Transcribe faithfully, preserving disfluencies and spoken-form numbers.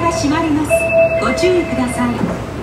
が閉まります。ご注意ください。